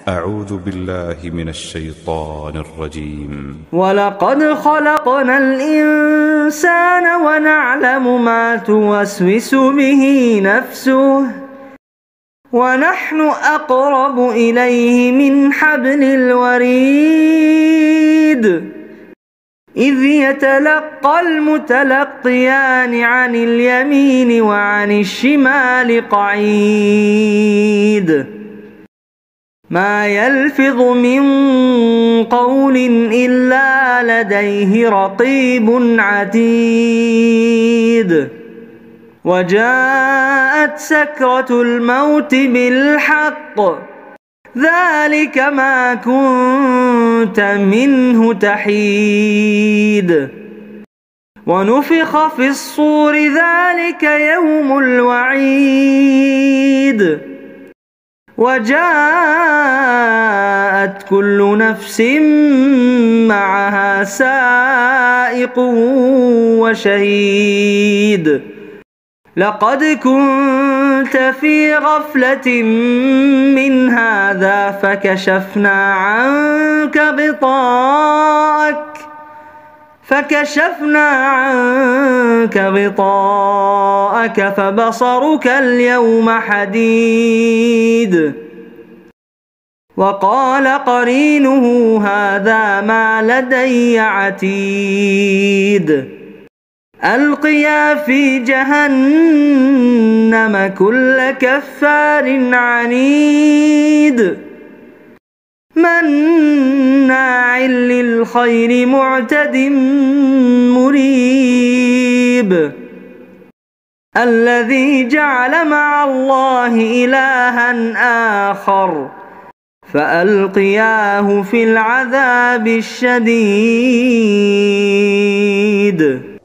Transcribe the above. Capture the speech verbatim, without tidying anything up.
أعوذ بالله من الشيطان الرجيم. ولقد خلقنا الإنسان ونعلم ما توسوس به نفسه ونحن أقرب إليه من حبل الوريد إذ يتلقى المتلقيان عن اليمين وعن الشمال قعيد ما يلفظ من قول إلا لديه رقيب عتيد وجاءت سكرة الموت بالحق ذلك ما كنت منه تحيد ونفخ في الصور ذلك يوم الوعيد وجاءت كل نفس معها سائق وشهيد لقد كنت في غفلة من هذا فكشفنا عنك غطاءك فكشفنا عنك غطاءك فبصرك اليوم حديد وقال قرينه هذا ما لدي عتيد ألقيا في جهنم كل كفار عنيد مناع للخير معتد مريب الذي جعل مع الله إلها آخر فألقياه في العذاب الشديد.